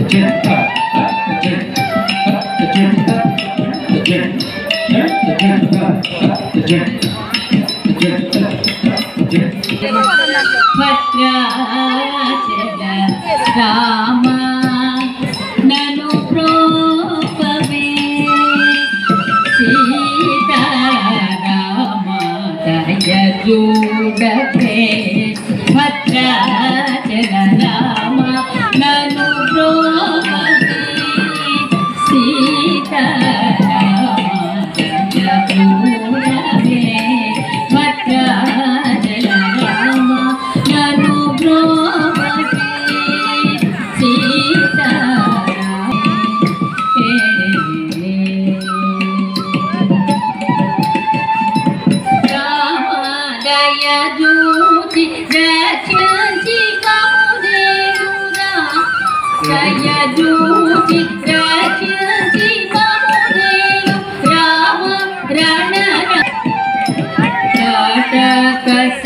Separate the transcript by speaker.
Speaker 1: రామ నను ప్రోపవే సీతారామ దయచూడవే భద్రాచల రామ నను ప్రోపవే సీతారామ దయచూడవే భద్రాచల రామ నను ప్రోపవే దయజూచి రక్షించి కముదేవురా దయజూచి రక్షించి కముదేవు రామ రణ